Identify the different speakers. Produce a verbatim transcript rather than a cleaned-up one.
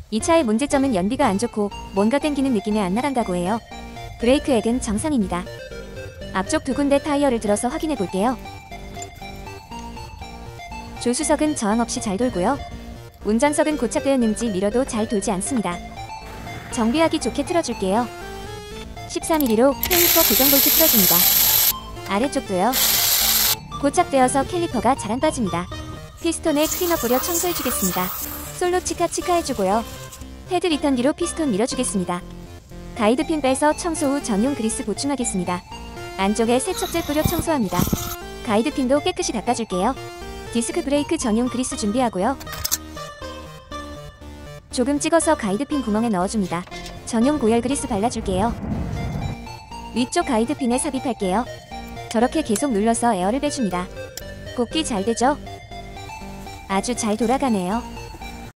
Speaker 1: 이 차의 문제점은 연비가 안 좋고 뭔가 땡기는 느낌이 안 나간다고 해요. 브레이크액은 정상입니다. 앞쪽 두 군데 타이어를 들어서 확인해 볼게요. 조수석은 저항 없이 잘 돌고요. 운전석은 고착되었는지 밀어도 잘 돌지 않습니다. 정비하기 좋게 틀어줄게요. 십삼 밀리미터로 캘리퍼 고정 볼트 틀어줍니다. 아래쪽도요. 고착되어서 캘리퍼가 잘 안 빠집니다. 피스톤에 클리너 뿌려 청소해주겠습니다. 솔로 치카치카 해주고요. 헤드 리턴기로 피스톤 밀어주겠습니다. 가이드핀 빼서 청소 후 전용 그리스 보충하겠습니다. 안쪽에 세척제 뿌려 청소합니다. 가이드핀도 깨끗이 닦아줄게요. 디스크 브레이크 전용 그리스 준비하고요. 조금 찍어서 가이드핀 구멍에 넣어줍니다. 전용 고열 그리스 발라줄게요. 위쪽 가이드핀에 삽입할게요. 저렇게 계속 눌러서 에어를 빼줍니다. 곱기 잘 되죠? 아주 잘 돌아가네요.